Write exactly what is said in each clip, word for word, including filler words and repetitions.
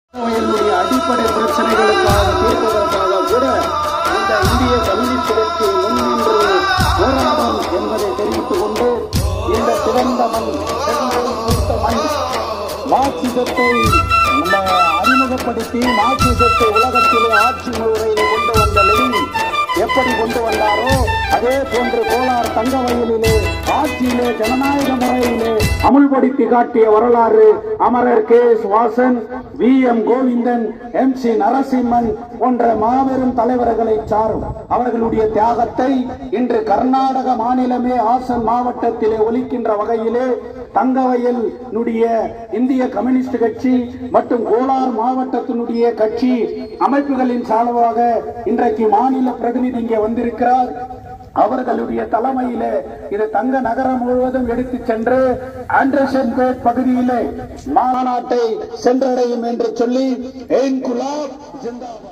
அடிப்படை பிரச்சனைகளுக்காக தீர்ப்பதற்காக கூட இந்த இந்திய கம்யூனிஸ்ட் கட்சி முன்னின்று போராடும் என்பதை தெரிவித்துக் கொண்டு இந்த சிறந்த மண் மண் மார்க்சிசத்தை அறிமுகப்படுத்தி மார்க்சிசத்தை உலகத்திலே ஆட்சி முறையிலே கொண்டு வந்த லெனின் எப்படி கொண்டு வந்தாரோ அதே போன்று கோலார் தங்க வயலிலே ஆட்சியிலே ஜனநாயக முறையிலே அமுல்படுத்தி காட்டிய வரலாறு அமரர் K S Vasan, V M Govindan, M C Narasimhan போன்ற மாபெரும் தலைவர்களை சாரும். அவர்களுடைய தியாகத்தை இன்று கர்நாடக மாநிலமே ஆசன் மாவட்டத்திலே ஒலிக்கின்ற வகையிலே தங்கவயல் இந்திய கம்யூனிஸ்ட் கட்சி மற்றும் கோலார் மாவட்டத்தினுடைய கட்சி அமைப்புகளின் சார்பாக இன்றைக்கு மாநில பிரதிநிதி இங்கே வந்திருக்கிறார். அவர்களுடைய தலைமையிலே இது தங்க நகரம் முழுவதும் எடுத்து சென்று ஆண்டர்சன்பேட் பகுதியிலே மாநாட்டை சென்றடையும் என்று சொல்லி இன்குலாப் ஜிந்தாபாத்.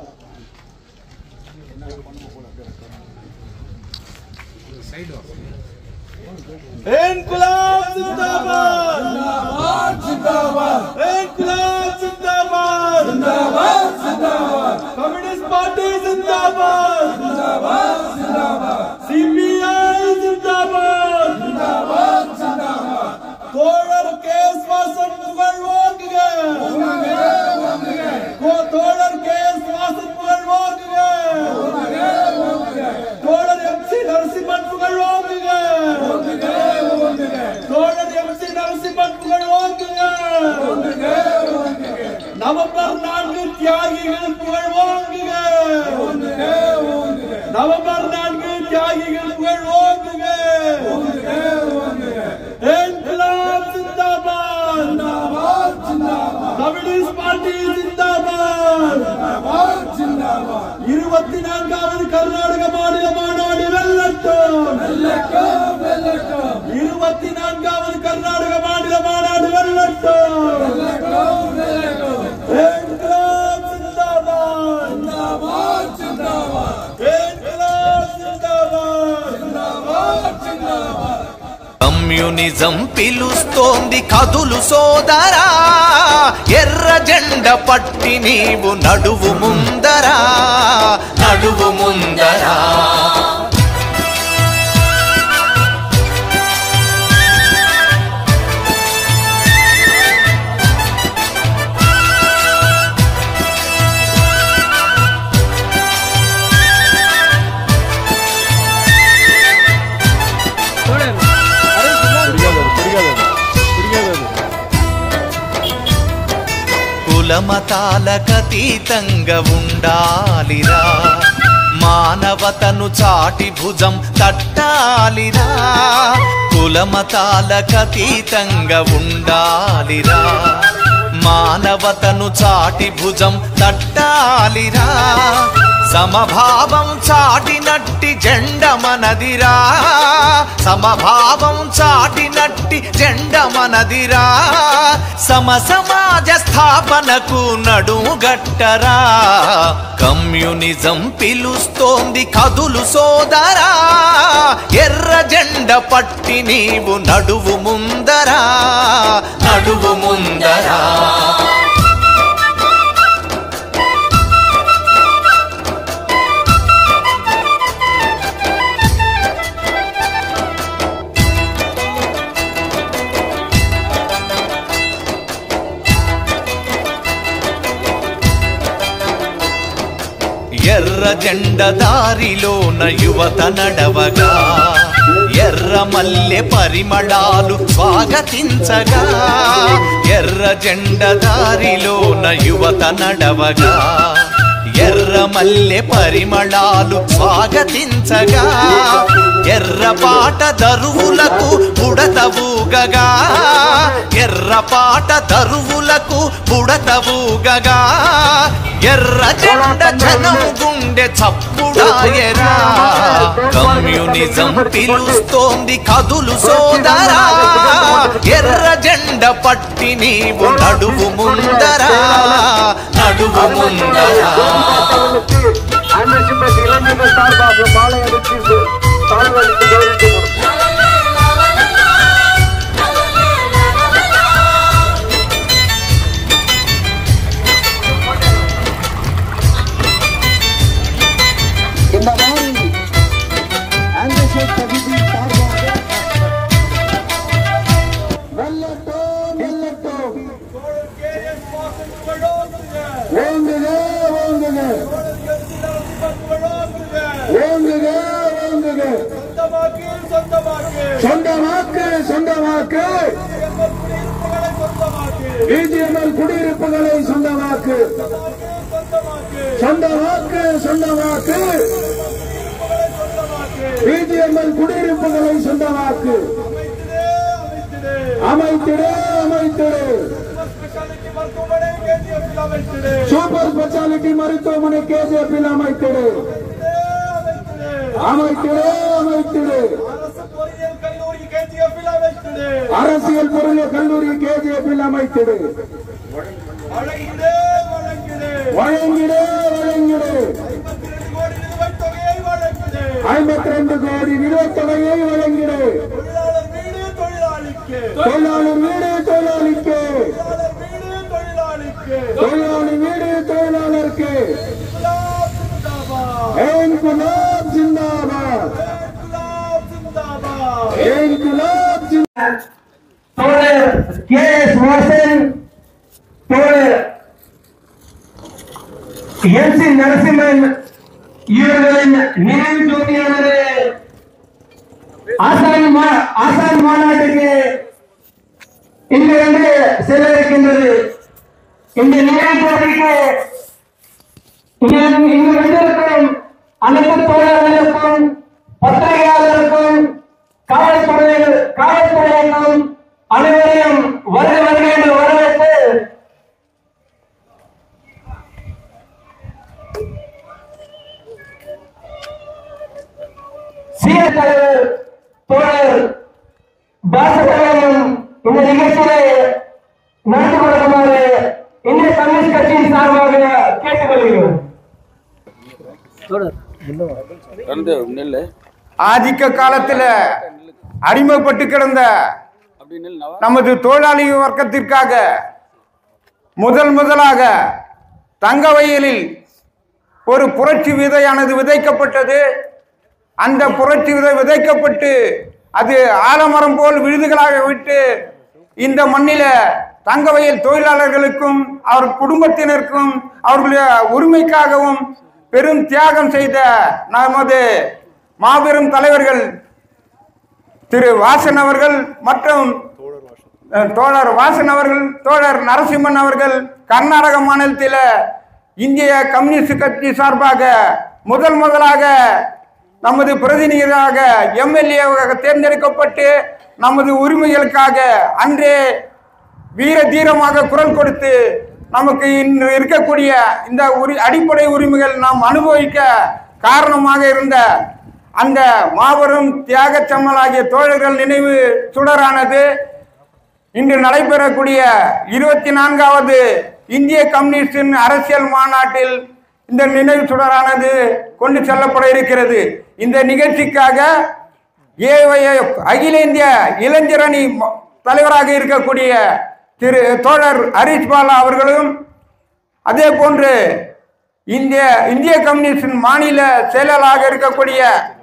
இன்குலாப் ஜிந்தாபாத், ஜிந்தாபாத், ஜிந்தாபாத். இன்குலாப் ஜிந்தாபாத், ஜிந்தாபாத், ஜிந்தாபாத். கம்யூனிஸ்ட் பார்ட்டி ஜிந்தாபாத், ஜிந்தாபாத், ஜிந்தாபாத். சிபிஐ ஜிந்தாபாத், ஜிந்தாபாத், ஜிந்தாபாத். தோழர் கே எஸ் வாசன் புகழ் ஓங்குக, ஓங்குக, ஓங்குக. தோழர் கே எஸ் வாசன் புகழ் ஓங்குக, ஓங்குக, ஓங்குக. தோழர் எம் சி நரசிம்மன் புகழ் ஓங்குக, ஓங்குக, ஓங்குக. தோழர் எம் சி நரசிம்மன் புகழ் ஓங்குக, ஓங்குக, ஓங்குக. நவம்பர் நான்கு தியாகிகள் புகழ் ஓங்குக, ஓங்குக, ஓங்குக. நவம்பர் நான்கு தியாகிகள் புகழ் ஓங்குக, ஓங்குக, ஓங்குக. இன்குலாப் ஜிந்தாபாத், ஜிந்தாபாத், ஜிந்தாபாத். கம்யூனிஸ்ட் பார்ட்டி ஜிந்தாபாத், ஜிந்தாபாத், ஜிந்தாபாத். இருபத்தி நான்காவது கர்நாடக மாநில மாநாடு வெல்லட்டும், வெல்லட்டும், வெல்லட்டும். இருபத்தி நான்காவது கர்நாடக மாநில மாநாடு வெல்லட்டும், வெல்லட்டும், வெல்லட்டும். இன்குலாப் ஜிந்தாபாத், ஜிந்தாபாத், ஜிந்தாபாத். இன்குலாப் ஜிந்தாபாத், ஜிந்தாபாத், ஜிந்தாபாத். కమ్యూనిజం పిలుస్తోంది కదులు సోదరా, ఎర్ర జెండ పట్టి నీవు నడువు ముందరా, నడువు ముందరా. కులమతాలకతీతంగా ఉండాలిరా, మానవతను చాటి భుజం తట్టాలిరా. కులమతాలకతీతంగా ఉండాలిరా, మానవతను చాటి భుజం తట్టాలిరా. సమభావం చాటినట్టి జెండ మనదిరా, సమభావం చాటినట్టి జెండ మనదిరా. సమ సమాజ స్థాపనకు నడుగట్టరా, కమ్యూనిజం పిలుస్తోంది కదులు సోదరా, ఎర్ర జెండ పట్టి నీవు నడువు ముందరా, నడువు ముందరా. ఎర్ర జెండ దారిలోన యువత నడవగా, ఎర్ర మల్లె పరిమళాలు స్వాగతించగా. ఎర్ర జెండ దారిలోన యువత నడవగా, ఎర్ర మల్లె పరిమళాలు స్వాగతించగా. ఎర్రపాట దరువులకు బుడతవుగగా, ఎర్రపాట దరువులకు బుడతవుగగా. ఎర్ర జెండ జనం గుండె చప్పుడాయరా, కమ్యూనిజం పిలుస్తోంది కదులు సోదరా, ఎర్ర జెండ పట్టి నీవు నడువు ముందరా, నడువు ముందరా. சொந்தமாக்கு பிஜிஎம்எல் குடியிருப்புகளை சொந்தமாக்கு சொந்தமாக்கு சொந்தமாக்கு பிஜிஎம்எல் குடியிருப்புகளை சொந்தமாக்கு அமைத்திடு அமைத்திடு சூப்பர் ஸ்பெஷாலிட்டி மருத்துவமனை கேஜிஎஃப்பில் அமைத்திடு அமைத்திடு அமைத்திடு அரசியல் பொறியியல் கல்லூரி கேஜிஎஃப்பில் அமைத்திடு வழங்கிடு வழங்கிடு ஐம்பத்தி ரெண்டு கோடி நிலுவைத் தொகையை வழங்கிடு தொழிலாளர் வீடு தொழிலாளிக்கு தொழிலாளி வீடு தொழிலாளருக்கு இன்குலாப் ஜிந்தாபாத் இன்குலாப் ஜிந்தாபாத் தோழர் கே எஸ் வாசன் தோழர் எம் சி நரசிம்மன் இவர்களின் நினைவு ஜோதியானது ஆசான் ஆசான் மாநாட்டுக்கு இங்கிருந்து செல்ல இருக்கின்றது. இந்த நினைவு ஜோதிக்கு இங்கு வந்திருக்கும் அனைத்து தோழர்களுக்கும் பத்திரிகையாளருக்கும் காவல்துறை காவல்துறையினரும் அனைவரையும் வருக வருக என்று வரவேற்று சீர தலைவர் தோழர் பாசகரனும் இந்த நிகழ்ச்சியை நடத்தி கொடுக்குமாறு இந்திய கம்யூனிஸ்ட் கட்சியின் சார்பாக கேட்டுக்கொள்கிறோம். ஆதிக்க காலத்தில் அடிமைப்பட்டு கிடந்த நமது தொழிலாளி வர்க்கத்திற்காக முதல் முதலாக தங்கவயலில் ஒரு புரட்சி விதையானது விதைக்கப்பட்டது. அந்த புரட்சி விதை விதைக்கப்பட்டு அது ஆலமரம் போல் விழுதுகளாக விட்டு இந்த மண்ணில தங்கவயல் தொழிலாளர்களுக்கும் அவர் குடும்பத்தினருக்கும் அவர்களுடைய உரிமைக்காகவும் பெரும் தியாகம் செய்த நமது மாபெரும் தலைவர்கள் திரு வாசன் அவர்கள் மற்றும் தோழர் வாசன் அவர்கள், தோழர் நரசிம்மன் அவர்கள் கர்நாடக மாநிலத்தில் இந்திய கம்யூனிஸ்ட் கட்சி சார்பாக முதல் முதலாக நமது பிரதிநிதியாக எம்எல்ஏவாக தேர்ந்தெடுக்கப்பட்டு நமது உரிமைகளுக்காக அன்றே வீர தீரமாக குரல் கொடுத்து நமக்கு இன்று இருக்கக்கூடிய இந்த உரி அடிப்படை உரிமைகள் நாம் அனுபவிக்க காரணமாக இருந்த அந்த மாபெரும் தியாக செம்மலாகிய தோழர்கள் நினைவு சுடரானது இன்று நடைபெறக்கூடிய இருபத்தி நான்காவது இந்திய கம்யூனிஸ்டின் அரசியல் மாநாட்டில் இந்த நினைவு சுடரானது கொண்டு செல்லப்பட இருக்கிறது. இந்த நிகழ்ச்சிக்காக ஏஐஎஃப் அகில இந்திய இளைஞரணி தலைவராக இருக்கக்கூடிய திரு தோழர் ஹரிஷ் பாலா அவர்களும், அதே போன்று இந்திய இந்திய கம்யூனிஸ்டின் மாநில செயலாளராக இருக்கக்கூடிய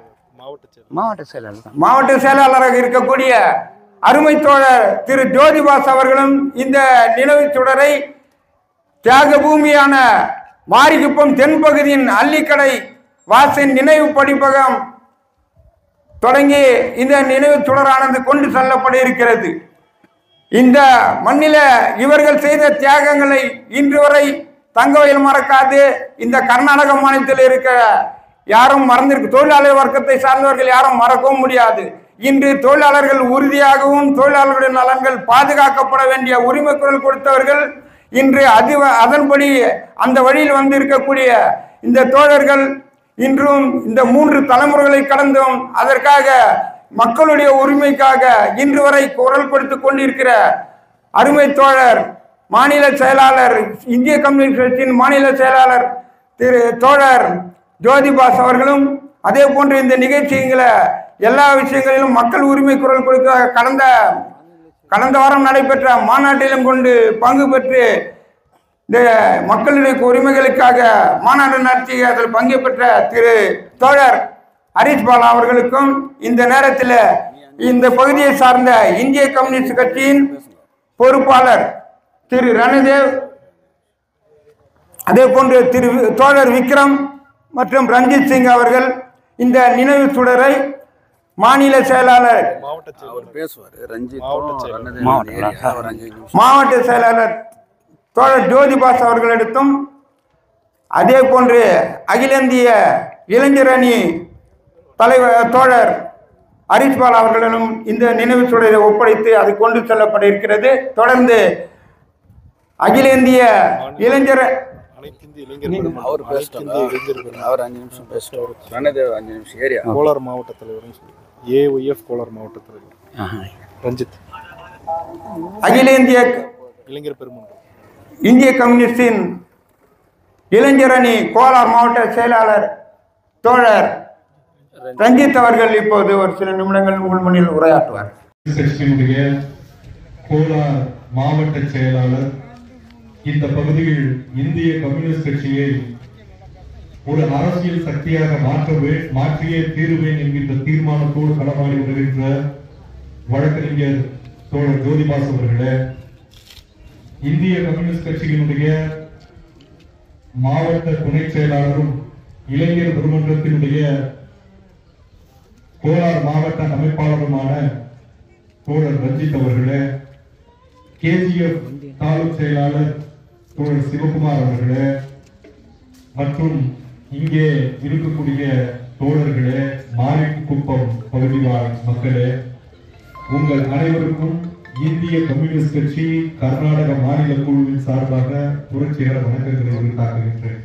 மாவட்ட செயலாளர் மாவட்ட செயலாளராக இருக்கக்கூடிய அருமை தோழர் திரு ஜோதிபாஸ் அவர்களும் இந்த நினைவு சுடரை தியாக பூமியான மாரிகுப்பம் தென்பகுதியின் அள்ளிக்கடை வாசின் நினைவு படிப்பகம் தொடங்கி இந்த நினைவு சுடரானது கொண்டு செல்லப்பட இருக்கிறது. இந்த மண்ணில இவர்கள் செய்த தியாகங்களை இன்று வரை தங்கவயல் மறக்காது. இந்த கர்நாடக மாநிலத்தில் இருக்க யாரும் மறந்திருக்கு, தொழிலாளர் வர்க்கத்தை சார்ந்தவர்கள் யாரும் மறக்கவும் முடியாது. இன்று தொழிலாளர்கள் உறுதியாகவும் தொழிலாளர்களுடைய நலன்கள் பாதுகாக்கப்பட வேண்டிய உரிமை குரல் கொடுத்தவர்கள் இன்று அது அதன்படி அந்த வழியில் வந்து இருக்கக்கூடிய இந்த தோழர்கள் இன்றும் இந்த மூன்று தலைமுறைகளை கடந்தும் அதற்காக மக்களுடைய உரிமைக்காக இன்று வரை குரல் கொடுத்து கொண்டிருக்கிற அருமை தோழர் மாநில செயலாளர் இந்திய கம்யூனிஸ்ட் கட்சியின் மாநில செயலாளர் திரு தோழர் ஜோதிபாஸ் அவர்களும், அதே போன்று இந்த நிகழ்ச்சிகளை எல்லா விஷயங்களிலும் மக்கள் உரிமை குரல் கொடுக்க கடந்த கடந்த வாரம் நடைபெற்ற மாநாட்டிலும் கொண்டு பங்கு பெற்று இந்த மக்களுடைய உரிமைகளுக்காக மாநாடு நடத்தி அதில் பங்கு பெற்ற திரு தோழர் ஹரிஷ் பாலா அவர்களுக்கும், இந்த நேரத்தில் இந்த பகுதியை சார்ந்த இந்திய கம்யூனிஸ்ட் கட்சியின் பொறுப்பாளர் திரு ரணதேவ், அதே போன்று திரு தோழர் விக்ரம் மற்றும் ரஞ்சித் சிங் அவர்கள் இந்த நினைவு சுடரை மாநில செயலாளர் மாவட்ட செயலாளர் தோழர் ஜோதிபாஸ் அவர்களிடத்தும் அதே போன்று அகில இந்திய இளைஞர் அணி தலைவர் தோழர் ஹரிஷ்பால் அவர்களிடம் இந்த நினைவு சுடரை ஒப்படைத்து அது கொண்டு செல்லப்பட இருக்கிறது. தொடர்ந்து அகில இந்திய இளைஞர் கோலார் மாவட்ட தலைவர் ஏஒய்எஃப் கோலார் மாவட்ட தலைவர் ரஞ்சித், அகில இந்திய இளைஞர் பெருமன்றம் இந்திய கம்யூனிஸ்டின் இளைஞர் அணி கோலார் மாவட்ட செயலாளர் தோழர் ரஞ்சித் அவர்கள் இப்போது ஒரு சில நிமிடங்கள் உங்கள் முன்னில் உரையாற்றுவார். கட்சியினுடைய கோலார் மாவட்ட செயலாளர் இந்த பகுதியில் இந்திய கம்யூனிஸ்ட் கட்சியை ஒரு அரசியல் சக்தியாக மாற்றவே மாற்றியே தீருவேன் என்கின்ற தீர்மானத்தோடு களமாடி வருகின்ற வழக்கறிஞர் தோழர் ஜோதிபாஸ் அவர்களே, இந்திய கம்யூனிஸ்ட் கட்சியினுடைய மாவட்ட துணை செயலாளரும் இளைஞர் பெருமன்றத்தினுடைய கோலார் மாவட்ட அமைப்பாளருமான தோழர் ரஞ்சித் அவர்களே, கேஜிஎஃப் தாலுக் செயலாளர் தோழர் சிவகுமார் அவர்களே மற்றும் இங்கே இருக்கக்கூடிய தோழர்களே, மாரிக்குப்பம் பகுதி வாழ் மக்களே, உங்கள் அனைவருக்கும் இந்திய கம்யூனிஸ்ட் கட்சி கர்நாடக மாநில குழுவின் சார்பாக புரட்சிகர வணக்கங்களை உரித்தாக்குகின்றேன்.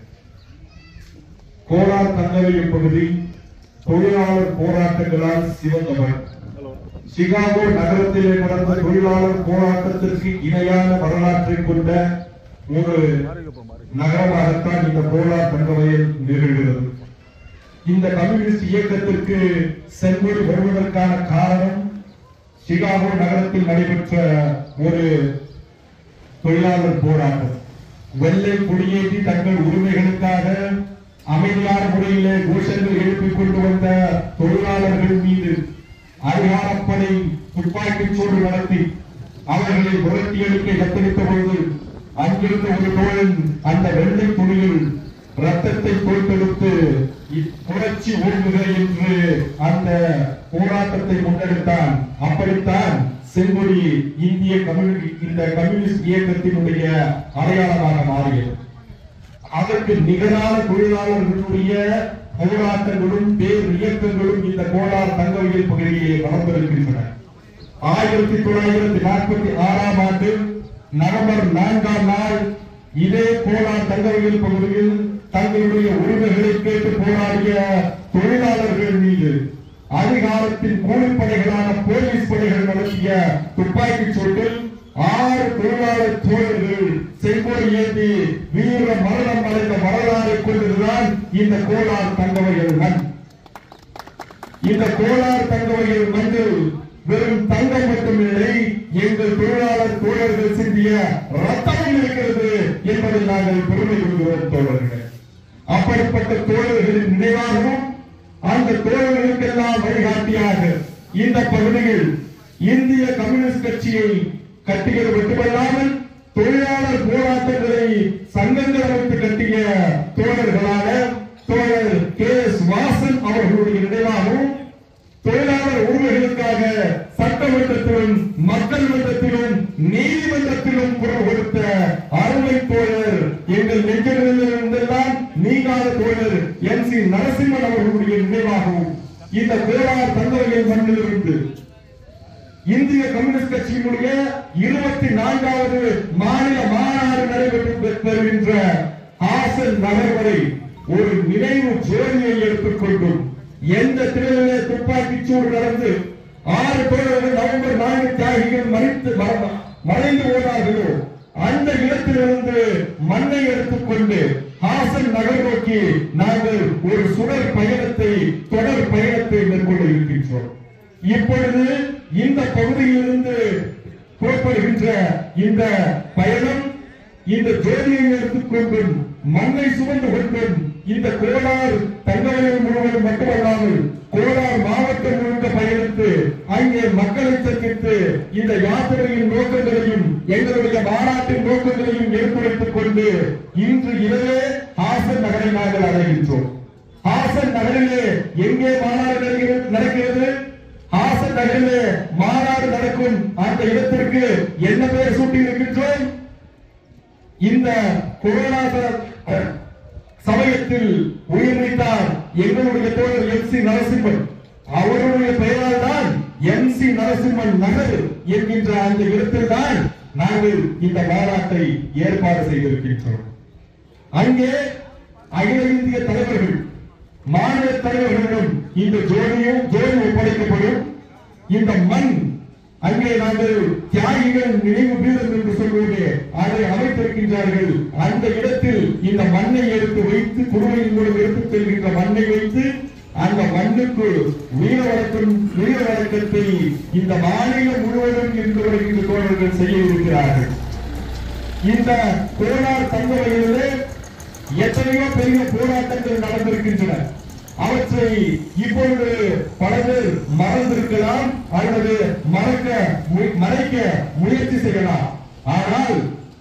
கோலார் தங்கவேலி பகுதி தொழிலாளர் போராட்டங்களால் சிவந்தவர். சிகாகோ நகரத்திலே நடந்த தொழிலாளர் போராட்டத்திற்கு இணையான வரலாற்றை கொண்ட ஒரு நகரமாகத்தான் இந்த கோலார் தங்கவயல் நிகழ்கிறது. இந்த கம்யூனிஸ்ட் இயக்கத்திற்கு செங்கோடி வருவதற்கான காரணம் சிகாகோ நகரத்தில் நடைபெற்ற ஒரு தொழிலாளர் போராட்டம். வெள்ளை கொடியேற்றி தங்கள் உரிமைகளுக்காக அமைதியான முறையிலே கோஷங்கள் எழுப்பிக் கொண்டு வந்த தொழிலாளர்கள் மீது அதிகாரப்படை துப்பாக்கிச் சூடு நடத்தி அவர்களை புரட்டி அளிக்க எத்தனித்த பொழுது அங்கிருந்த ஒரு தோழன் அந்த வெள்ளை துணியில் ரத்தத்தை தோய்த்தெடுத்து புரட்சி ஓடுக என்று அந்த போராட்டத்தை முன்னெடுத்தான். அப்படித்தான் செங்கொடி இந்திய கம்யூனிஸ்ட் இந்த கம்யூனிஸ்ட் இயக்கத்தினுடைய அடையாளமாக மாறியது. அதற்கு நிகரான தொழிலாளர்களுடைய போராட்டங்களும் பேர் இயக்கங்களும் இந்த கோலார் தங்கவயல் பகுதியிலே நடந்திருக்கின்றன. ஆயிரத்தி தொள்ளாயிரத்தி நாற்பத்தி ஆறாம் ஆண்டு நவம்பர் நான்காம் நாள் இதே கோலார் தங்கவயல் பகுதியில் தங்களுடைய உரிமைகளை கேட்டு போராடிய தொழிலாளர்கள் மீது அதிகாரத்தின் கூலிப்படைகளான போலீஸ் படைகள் நடத்திய துப்பாக்கிச் சூட்டில் ஆறு தொழிலாளர் தோழர்கள் செங்கோடி ஏந்தி வீர மரணம் அடைந்த வரலாறை கொண்டதுதான் இந்த கோலார் தங்கவயல் மண். இந்த கோலார் தங்கவயல் மண்ணில் வெறும் தங்கம் மட்டுமில்லை, எங்கள் தொழிலாளர் தோழர்கள் சிந்திய ரத்தமும் இருக்கிறது என்பதை நாங்கள் பெருமை கொள்கிறோம் தோழர்களே. அப்படிப்பட்ட தோழர்களின் நினைவாகவும் அந்த தோழர்களுக்கெல்லாம் வழிகாட்டியாக இந்த பகுதியில் இந்திய கம்யூனிஸ்ட் கட்சியை கட்டியது மட்டுமல்லாமல் தொழிலாளர் போராட்டங்களை சங்கங்கள் அமைத்து கட்டிய தோழர்களான தோழர் கே எஸ் வாசன் அவர்களுடைய நினைவாகவும் தொழிலாளர் உரிமைகளுக்காக சட்டமன்றத்திலும் மக்கள் மன்றத்திலும் நீதிமன்றத்திலும் குரல் கொடுத்த அருமை தோழர் எங்கள் நெஞ்சிலிருந்தெல்லாம் நீங்காத தோழர் என் சி நரசிம்மன் அவர்களுடைய நினைவாகவும் இந்த கோலார் தங்கவயல் மண்ணிலிருந்து இந்திய கம்யூனிஸ்ட் கட்சியினுடைய இருபத்தி நான்காவது மாநில மாநாடு நடைபெற்று வருகின்ற ஹாசன் நகர் வரை ஒரு நினைவு ஜோதியை எடுத்துக் கொண்டும் எந்த திரையிலே துப்பாக்கிச் சூடு நடந்து ஆறு தோழர்கள் நவம்பர் நான்கு தியாகிகள் மறைத்து மறைந்து போனார்களோ அந்த இடத்திலிருந்து மண்ணை எடுத்துக்கொண்டு ஹாசன் நகர் நோக்கி நாங்கள் ஒரு சுடர் பயணத்தை தொடர் பயணத்தை மேற்கொள்ள இருக்கின்றோம். இப்பொழுது இந்த பகுதியிலிருந்து புறப்படுகின்ற இந்த பயணம் இந்த ஜோதியை எடுத்துக்கொண்டும் மண்ணை சுமந்து கொண்டும் இந்த கோலார் தங்கவயல் முழுவதும் மட்டுமல்லாமல் கோலார் மாவட்டம் முழுக்க பயணித்து அங்கே மக்களை சந்தித்து இந்த யாத்திரையின் நோக்கங்களையும் எங்களுடைய மாநாட்டின் நோக்கங்களையும் எடுத்துரைத்துக் கொண்டு இன்று இரவே ஹாசன் நகரை நாங்கள் அடைகின்றோம். ஹாசன் நகரிலே எங்கே மாநாடு நடக்கிறது? நகரிலே மாநாடு நடக்கும் அந்த இடத்திற்கு என்ன பெயர் சூட்டி இருக்கின்றோம்? இந்த கொரோனா சமயத்தில் உயிர் நீத்தார் எங்களுடைய தோழர் எம் சி நரசிம்மன், அவருடைய பெயரால் தான் எம் சி நரசிம்மன் நகர் என்கின்ற அந்த இடத்தில் தான் நாங்கள் இந்த மாநாட்டை ஏற்பாடு செய்திருக்கின்றோம். அங்கே அகில இந்திய தலைவர்கள், மாநில தலைவர்களிடம் இந்த ஜோதியும் ஜோதி ஒப்படைக்கப்படும். இந்த மண் அங்கே நாங்கள் தியாகிகள் நினைவு பீடம் என்று சொல்வது அதை அமைத்திருக்கின்றார்கள். அந்த இடத்தில் இந்த மண்ணை எடுத்து வைத்து குருவையின் மூலம் எடுத்துச் செல்கின்ற மண்ணை வைத்து அந்த மண்ணுக்கு உயிர் வழக்கம் உயிர் வழக்கத்தை இந்த மாநிலம் முழுவதும் இருந்து வருகின்ற தோழர்கள் செய்ய இருக்கிறார்கள். இந்த கோலார் தங்கவயலிலே எத்தனையோ பெரிய போராட்டங்கள் நடந்திருக்கின்றன. அவற்றை இப்பொழுது பல பேர் மறந்திருக்கலாம் அல்லது மறக்க மறைக்க முயற்சி செய்யலாம். ஆனால்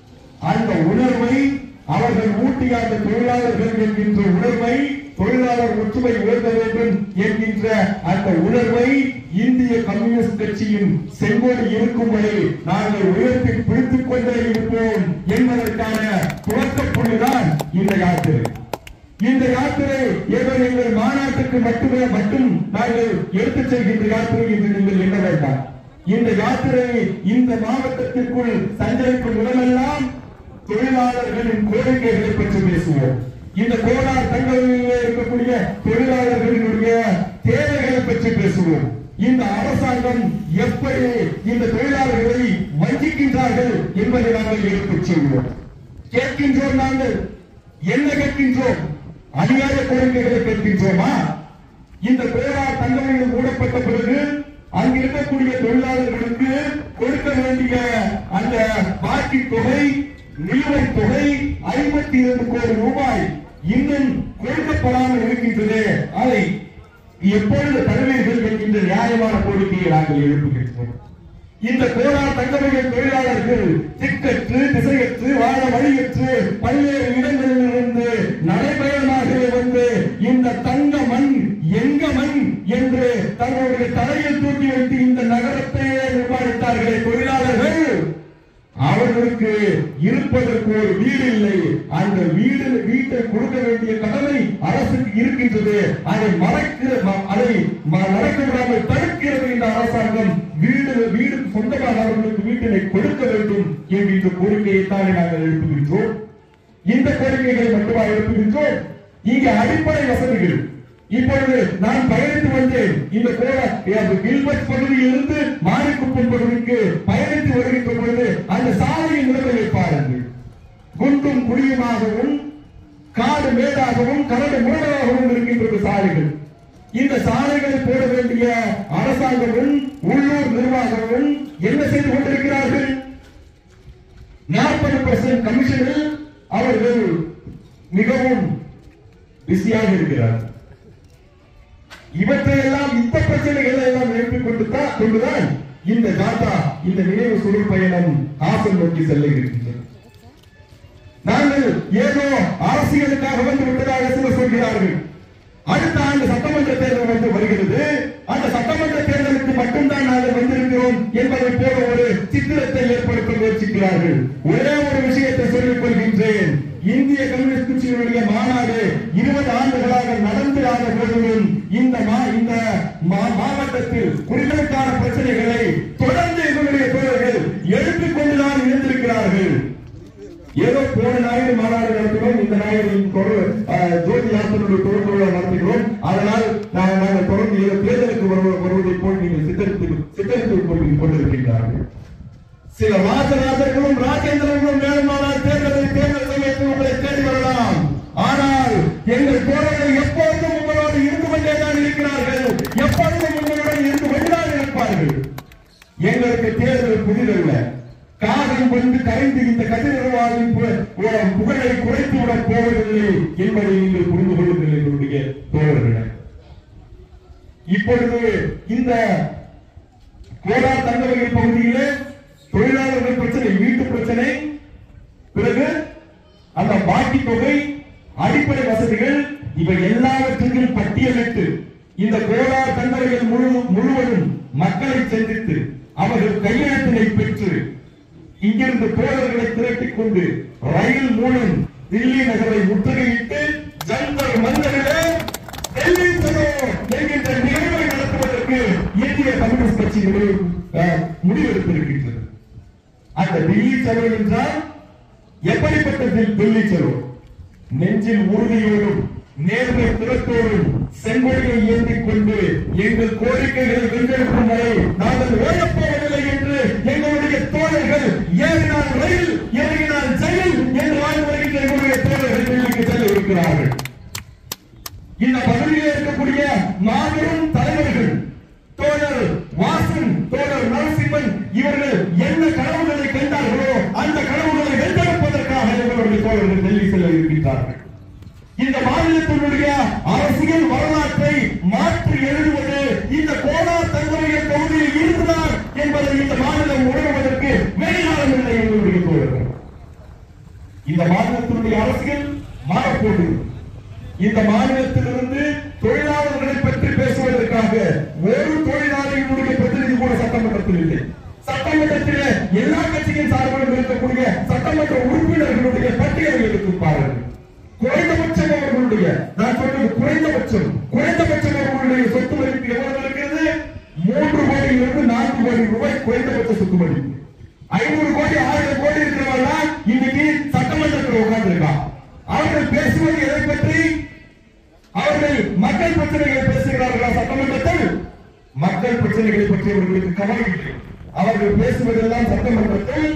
அந்த உணர்வை அவர்கள் ஊட்டிய அந்த தொழிலாளர்கள் என்கின்ற உணர்வை, தொழிலாளர் ஒற்றுமை உயர்த்த வேண்டும் என்கின்ற அந்த உணர்வை இந்திய கம்யூனிஸ்ட் கட்சியின் செங்கோடு இருக்கும் வரை நாங்கள் உயர்த்தி பிடித்துக் கொண்டே இருப்போம் என்பதற்கான துவக்க புள்ளிதான் இந்த யாத்திரை. இந்த யாத்திரை ஏதோ எங்கள் மாநாட்டுக்கு மட்டுமே மட்டும் நாங்கள் எடுத்துச் செல்கின்ற யாத்திரை என்று நீங்கள் எண்ண வேண்டாம். இந்த யாத்திரை இந்த மாவட்டத்திற்குள் சஞ்சரிக்கும் இடமெல்லாம் தொழிலாளர்களின் கோரிக்கைகளை பற்றி பேசுவோம். இந்த கோலார் தங்கவயலிலே இருக்கக்கூடிய தொழிலாளர்களினுடைய தேவைகளை பற்றி பேசுவோம். இந்த அரசாங்கம் எப்படி இந்த தொழிலாளர்களை வஞ்சிக்கின்றார்கள் என்பதை நாங்கள் எடுத்துச் சொல்வோம். கேட்கின்றோம். நாங்கள் என்ன கேட்கின்றோம்? அதிகார கோரிக்கைகளை கேட்கின்றோமா? இந்த கோலார் தங்கவயல் மூடப்பட்ட பிறகு அங்கு இருக்கக்கூடிய தொழிலாளர்களுக்கு கொடுக்க வேண்டிய அந்த பாக்கி தொகை, நிலுவைத் தொகை ஐம்பத்தி இரண்டு கோடி ரூபாய் இன்னும் கொடுக்கப்படாமல் இருக்கின்றது. அதை எப்பொழுது தருவீர்கள் என்கின்ற நியாயமான கோரிக்கையை நாங்கள் எழுப்புகின்றோம். இந்த கோலார் தங்கவயல் தொழிலாளர்கள் திக்கற்று திசையற்று வாழ வழியற்று பல்வேறு இடங்களிலிருந்து நடைபயணமாக வந்து இந்த தங்க மண் எங்க மண் என்று தங்களுடைய தலையில் தூக்கி வைத்து இந்த நகரத்தையே நிர்மாணித்தார்களே தொழிலாளர்கள், அவர்களுக்கு இருப்பதற்கு ஒரு வீடு இல்லை. அந்த வீடு வீட்டை கொடுக்க வேண்டிய கடமை அரசுக்கு இருக்கின்றது. அதை மறைக்கிற அதை நடக்க விடாமல் தடுக்கிறது இந்த அரசாங்கம். வீடு வீடு சொந்தமாக அவர்களுக்கு வீட்டினை கொடுக்க வேண்டும் என்கின்ற கோரிக்கையை தானே நாங்கள் எழுப்புகின்றோம். இந்த கோரிக்கைகளை மட்டுமா எழுப்புகின்றோம்? இங்கே அடிப்படை வசதிகள். இப்பொழுது நான் பயணித்து வந்தேன். இந்த கில்பர்ட் பகுதியில் இருந்து மாரிக்குப்பம் பகுதிக்கு பயணித்து வருகின்ற பொழுது அந்த சாலையின் நிலைமையை பாருங்கள். குண்டும் குழியுமாகவும் காடு மேடாகவும் கரடு முரடாகவும் இருக்கின்றது சாலைகள். இந்த சாலைகளை போட வேண்டிய அரசாங்கமும் உள்ளூர் நிர்வாகமும் என்ன செய்து கொண்டிருக்கிறார்கள்? நாற்பது பர்சன்ட் கமிஷனில் அவர்கள் மிகவும் பிஸியாக இருக்கிறார்கள். இவற்றையெல்லாம் இந்த பிரச்சனைகளை எல்லாம் எழுப்பிக் கொண்டுதான் கொண்டுதான் இந்த டாட்டா இந்த நினைவு சுடர் பயணம் ஆசல் நோக்கி செல்ல இருக்கின்றது. நாங்கள் ஏதோ அரசியலுக்காக வந்து விட்டதாக சிலர் சொல்கிறார்கள். அடுத்த ஆண்டு சட்டமன்ற தேர்தல் வந்து வருகிறது. அந்த சட்டமன்ற தேர்தலுக்கு மட்டும்தான் நாங்கள் வந்திருக்கிறோம் என்பதை போல ஒரு சித்திரத்தை ஏற்படுத்த முயற்சிக்கிறார்கள். ஒரே ஒரு விஷயத்தை சொல்லிக் கொள்கின்றேன். இந்திய கம்யூனிஸ்ட் கட்சியினுடைய மாநாடு இருபது ஆண்டுகளாக நடந்தாத போதிலும் இந்த இந்த மாவட்டத்தில் குடிகளுக்கான பிரச்சனைகளை தொடர்ந்து எங்களுடைய தோழர்கள் எழுப்பிக் கொண்டுதான் இருந்திருக்கிறார்கள். ஏதோ போன ஞாயிறு மாநாடு நடத்தினோம், இந்த ஞாயிறு ஜோதி யாத்திரையுடைய தொடர்புகளை நடத்துகிறோம். அதனால் நாங்கள் தொடர்ந்து ஏதோ தேர்தலுக்கு வருவதை போல் நீங்கள் சித்தரித்து சித்தரித்துக் கொண்டிருக்கின்றார்கள். சில ராஜராஜர்களும் ராஜேந்திரர்களும் வேணுமானால் தேர்தலை தேர்தல் சமயத்தில் உங்களை தேடி வரலாம். ஆனால் எங்கள் தோழர்கள் எப்பொழுதும் உங்களோடு இருந்து கொண்டேதான் இருக்கிறார்கள். எப்பொழுதும் உங்களுடன் இருந்து கொண்டுதான் இருப்பார்கள். எங்களுக்கு தேர்தல் புதிதல்ல. காதல் வந்து கரைந்து இந்த கதிரவாவின் புகழை குறைத்து விடப் போவதில்லை என்பதை நீங்கள் புரிந்து கொள்ளுங்கள் எங்களுடைய தோழர்களை. இப்பொழுது இந்த கோலார் தங்கவயல் பகுதியிலே தொழிலாளர்கள் பிரச்சனை, வீட்டு பிரச்சனை, பிறகு அந்த பாக்கி தொகை, அடிப்படை வசதிகள், இவை எல்லாவற்றுக்கும் பட்டியலிட்டு இந்த கோலார் தங்கவயல் முழு முழுவதும் மக்களை சந்தித்து அவர்கள் கையெழுத்தினை பெற்று இங்கிருந்து தோழர்களை திரட்டிக் கொண்டு ரயில் மூலம் தில்லி நகரை முற்றுகையிட்டு ஜந்தர் மந்தரிலே டெல்லி சலோ என்கின்ற நிகழ்வை நடத்துவதற்கு இந்திய கம்யூனிஸ்ட் கட்சி முடிவெடுத்திருக்கின்றது. அந்த டெல்லி சலோ என்றால் எப்படிப்பட்ட டெல்லி சலோ? நெஞ்சில் உறுதியோடும் நேர்மை திறத்தோடும் செங்கொடியை ஏந்திக் கொண்டு எங்கள் கோரிக்கைகளை வென்றெடுக்கும் வரை நாங்கள் ஓடப்போவதில்லை என்று எங்களுடைய தோழர்கள் ஏறினால் ரயில் இறங்கினால் ஜெயில் என்று வாழ்ந்து வருகின்ற எங்களுடைய தோழர்கள் டெல்லிக்கு செல்ல இருக்கிறார்கள். இந்த பகுதியில் இருக்கக்கூடிய மாபெரும் தலைவர்கள் தோழர் வாசன், தோழர் நரசிம்மன் இவர்கள் என்ன கனவுகளை கண்டார்களோ அந்த கனவுகளை வென்றெடுப்பதற்காக எங்களுடைய தோழர்கள் டெல்லி செல்ல இருக்கின்றார்கள். இந்த மாநிலத்தினுடைய அரசியல் வரலாற்றை மாற்றி எழுதுவது இந்த கோலார் தங்களுடைய தொகுதியில் இருந்துதான் என்பதை இந்த மாநிலம் உணர்வதற்கு வெளிநாடு இல்லை எங்களுடைய தோழர்கள். இந்த மாநிலத்தினுடைய அரசியல் மாறப்போகுது. இந்த மாநிலத்திலிருந்து தொழிலாளர்களை பற்றி பேசுவதற்காக ஒரு தொழிலாளர்களுடைய பிரதிநிதி கூட சட்டமன்றத்தில் இல்லை. சட்டமன்றத்தில் எல்லா கட்சியின் சார்பிலும் இருக்கக்கூடிய சட்டமன்ற உறுப்பினர்களுடைய பட்டியலை எடுத்து பாருங்கள். குறைந்தபட்சம் அவர்களுடைய, நான் சொல்றது குறைந்தபட்சம் குறைந்தபட்சம் அவர்களுடைய சொத்து மதிப்பு எவ்வளவு இருக்கிறது? மூன்று கோடியிலிருந்து நான்கு கோடி ரூபாய் குறைந்தபட்ச சொத்து மதிப்பு. ஐநூறு கோடி ஆயிரம் கோடி இருக்கிறவங்க இன்னைக்கு சட்டமன்றத்தில் உட்கார்ந்து இருக்கான். அவர்கள் பேசுவது எதை பற்றி? அவர்கள் மக்கள் பிரச்சனைகளை பேசுகிறார்களா சட்டமன்றத்தில்? மக்கள் பிரச்சனைகளை பற்றி அவர்களுக்கு கவலை இல்லை. அவர்கள் பேசுவதெல்லாம் சட்டமன்றத்தில்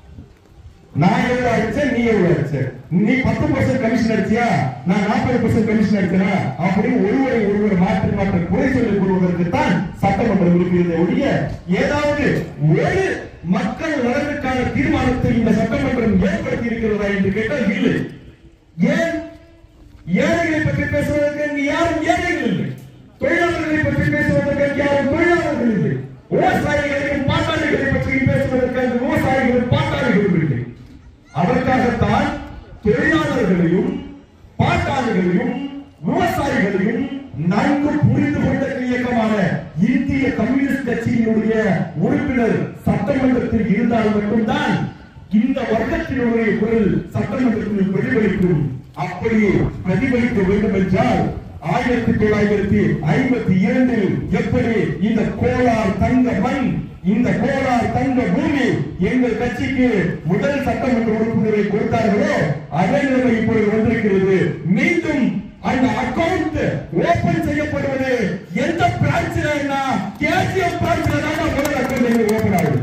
நான் எவ்வளவு அடிச்சேன், நீ எவ்வளவு அடிச்ச, நீ பத்து பர்சன்ட் கமிஷன் அடிச்சியா, நான் நாற்பது பர்சன்ட் கமிஷன் அடிச்சனா அப்படின்னு ஒருவரை ஒருவர் மாற்றி மாற்ற குறை சொல்லிக் கொள்வதற்கு தான் சட்டமன்றம் இருக்கிறது ஒழிய ஏதாவது ஒரு மக்கள் நலனுக்கான தீர்மானத்தை இந்த சட்டமன்றம் ஏற்படுத்தி இருக்கிறதா என்று கேட்டால் இல்லை. ஏன்? ஏழைகளை பற்றி பேசுவதற்கு யாரும் ஏழைகள் இல்லை. தொழிலாளர்களை பற்றி பேசுவதற்கு யாரும் தொழிலாளர்கள் இல்லை. விவசாயிகளையும் பாட்டாளிகளை பற்றி பேசுவதற்கு விவசாயிகளும் பாட்டாளிகளும் இல்லை. அதற்காகத்தான் தொழிலாளர்களையும் பாட்டாளிகளையும் விவசாயிகளையும் நன்கு புரிந்து கொண்ட இயக்கமான இந்திய கம்யூனிஸ்ட் கட்சியினுடைய உறுப்பினர் சட்டமன்றத்தில் இருந்தால் மட்டும்தான் இந்த வர்க்கத்தினுடைய குரல் சட்டமன்றத்தில் பிரதிபலிக்கும். அப்படி பிரதிபலிக்க வேண்டும் என்றால் ஆயிரத்தி தொள்ளாயிரத்தி ஐம்பத்தி இரண்டில் எப்படி இந்த கோலார் தங்க மண், இந்த கோலார் தங்க பூமி எங்கள் கட்சிக்கு முதல் சட்டமன்ற உறுப்பினரை கொடுத்தார்களோ அதே நிலைமை இப்பொழுது வந்திருக்கிறது. மீண்டும் அந்த அக்கவுண்ட் ஓபன் செய்யப்படுவது எந்த பிரான்ச்ல? கேசிஎம் பிரான்ச்ல தான் முதல் அக்கவுண்ட் ஓபன் ஆகுது.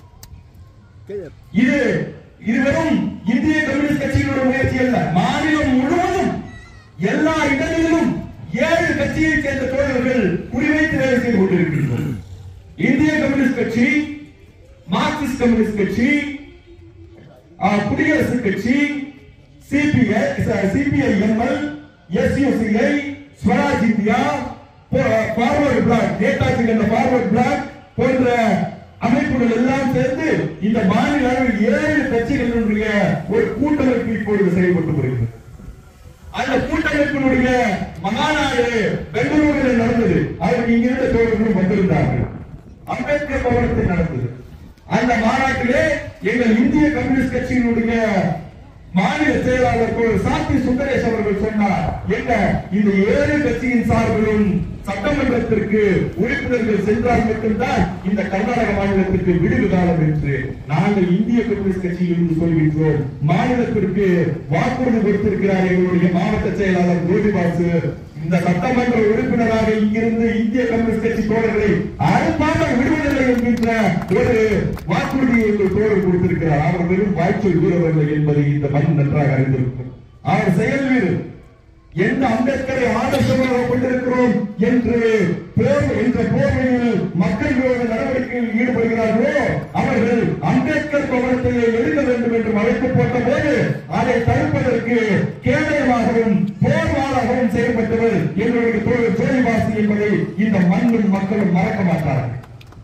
இது இது வெறும் இந்திய கம்யூனிஸ்ட் கட்சியினுடைய முயற்சி அல்ல. மாநிலம் முழுவதும் எல்லா இடங்களிலும் ஏழு கட்சியை சேர்ந்த தோழர்கள் குறிவைத்து வேலை செய்து கொண்டிருக்கின்றனர். இந்திய கம்யூனிஸ்ட் கட்சி, மார்க்சிஸ்ட் கம்யூனிஸ்ட் கட்சி, குடியரசுக் கட்சி, CPI, CPI ML, SUCI, Swaraj India, forward bloc, Netaji என்ற ஃபார்வர்ட் பிளாக் போன்ற அமைப்புகள் எல்லாம் சேர்ந்து இந்த மாநில அளவில் ஏழு கட்சிகளுடைய ஒரு கூட்டமைப்பு இப்பொழுது செயல்பட்டு வருகிறது. அந்த கூட்டமைப்பினுடைய மகாநாடு பெங்களூரில் நடந்தது. அதற்கு இங்கிருந்த தோழர்களும் வந்திருந்தார்கள். அம்பேத்கர் பவனத்தில் நடந்தது. அந்த மாநாட்டிலே எங்கள் இந்திய கம்யூனிஸ்ட் கட்சியினுடைய மாநில செயலாளர் சாத்தி சுந்தரேஷ் அவர்கள் சொன்னார், என்ன இந்த ஏழு கட்சியின் சார்பிலும் சட்டமன்றத்திற்கு உறுப்பினர்கள் சென்றால் மட்டும்தான் இந்த கர்நாடக மாநிலத்திற்கு விடுவு காலம் என்று நாங்கள் இந்திய கம்யூனிஸ்ட் கட்சியில் இருந்து சொல்கின்றோம். மாநிலத்திற்கு வாக்குறுதி கொடுத்திருக்கிறார் எங்களுடைய மாவட்ட செயலாளர் ஜோதிபாசு. இந்த சட்டமன்ற உறுப்பினராக இங்கிருந்து இந்திய கம்யூனிஸ்ட் கட்சி தோழர்களை அறுப்பாக விடுவதில்லை என்கின்ற ஒரு வாக்குறுதியை எங்கள் தோழர் கொடுத்திருக்கிறார். அவர் வெறும் வாய்ச்சொல் வீரவர்கள் என்பதை இந்த மண் நன்றாக அறிந்திருக்கும். அவர் செயல் வீரர். எந்த அம்பேத்கரை ஆதர்சமாக கொண்டிருக்கிறோம் என்று போர் என்ற போர்வையில் மக்கள் விரோத நடவடிக்கையில் ஈடுபடுகிறார்களோ அவர்கள் அம்பேத்கர் பவனத்தை எழுத வேண்டும் என்று அழைப்பு போட்ட போது அதை தடுப்பதற்கு கேடயமாகவும் போர்வாளாகவும் செயல்பட்டவர் எங்களுடைய தோழர் ஜோதிபாசு என்பதை இந்த மண்ணும் மக்களும் மறக்க மாட்டார்கள்.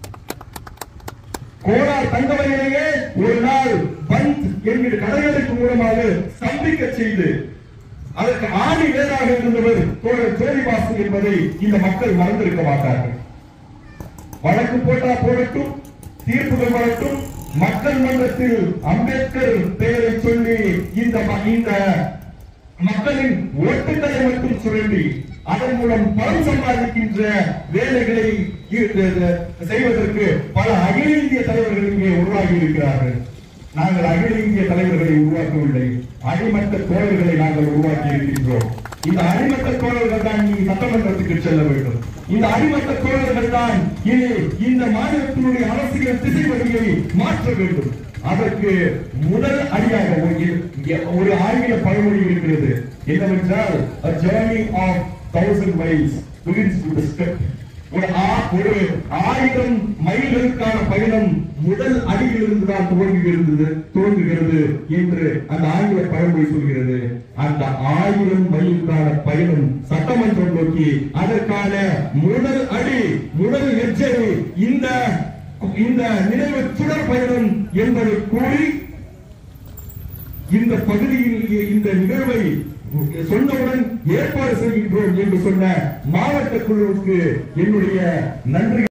கோலார் தங்கவயலிலே ஒரு நாள் பந்த் என்கிற கடைகளுக்கு மூலமாக ஸ்தம்பிக்க செய்து அதற்கு ஆணி வேறாக இருந்தவர் தோழர் ஜோதிபாசு என்பதை இந்த மக்கள் மறந்திருக்க மாட்டார்கள். வழக்கு போட்டா போடட்டும், தீர்ப்புகள் வரட்டும். மக்கள் மன்றத்தில் அம்பேத்கர் பெயரை சொல்லி இந்த இந்த மக்களின் ஓட்டுகளை மட்டும் சுரண்டி அதன் மூலம் பணம் சம்பாதிக்கின்ற வேலைகளை செய்வதற்கு பல அகில இந்திய தலைவர்கள் இங்கே உருவாகி இருக்கிறார்கள். நாங்கள் அகில இந்திய தலைவர்களை உருவாக்கவில்லை, அடிமட்ட தோழர்களை நாங்கள் உருவாக்கி இருக்கின்றோம். இந்த அடிமட்ட தோழர்கள் தான் இனி சட்டமன்றத்துக்கு செல்ல வேண்டும். இந்த அடிமட்ட தோழர்கள் தான் இனி இந்த மாநிலத்தினுடைய அரசியல் திசை வழியை மாற்ற வேண்டும். அதற்கு முதல் அடியாக ஒரு ஆங்கில பழமொழி இருக்கிறது, என்னவென்றால் a journey of thousand miles begins with a step. ஒரு ஆயிரம் மைல்களுக்கான பயணம் முதல் அடியிலிருந்து தான் துவங்குகிறது துவங்குகிறது என்று அந்த ஆங்கில பழமொழி சொல்கிறது. அந்த ஆயிரம் மைலுக்கான பயணம் சட்டமன்றம் நோக்கி அதற்கான முதல் அடி முதல் எச்சை இந்த இந்த நினைவு சுடர் பயணம் என்பதை கூறி இந்த பகுதியில் இந்த நிகழ்வை சொன்னவுடன் ஏற்பாடு செய்கின்றோம் என்று சொன்ன மாவட்ட குழுவுக்கு என்னுடைய நன்றி.